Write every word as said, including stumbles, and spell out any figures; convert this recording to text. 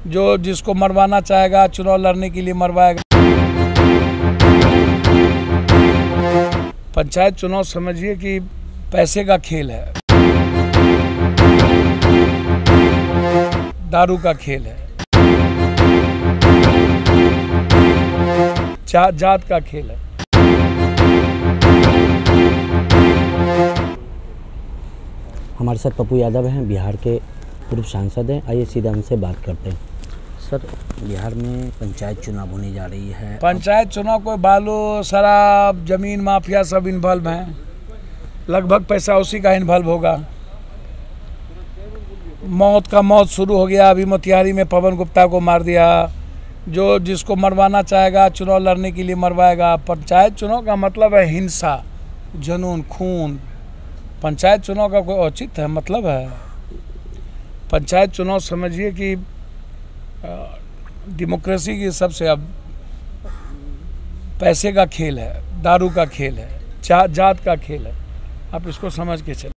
जो जिसको मरवाना चाहेगा चुनाव लड़ने के लिए मरवाएगा। पंचायत चुनाव समझिए कि पैसे का खेल है, दारू का खेल है, जात का खेल है। हमारे साथ पप्पू यादव हैं, बिहार के पूर्व सांसद हैं। आइए सीधा उनसे बात करते हैं। सर, बिहार में पंचायत चुनाव होने जा रही है। पंचायत चुनाव कोई बालू शराब जमीन माफिया सब इन्वॉल्व हैं, लगभग पैसा उसी का इन्वॉल्व होगा। मौत का मौत शुरू हो गया, अभी मोतिहारी में पवन गुप्ता को मार दिया। जो जिसको मरवाना चाहेगा चुनाव लड़ने के लिए मरवाएगा। पंचायत चुनाव का मतलब है हिंसा, जुनून, खून। पंचायत चुनाव का कोई औचित्य है, मतलब है। पंचायत चुनाव समझिए कि डेमोक्रेसी की सबसे अब पैसे का खेल है, दारू का खेल है, जात का खेल है। आप इसको समझ के चलिए।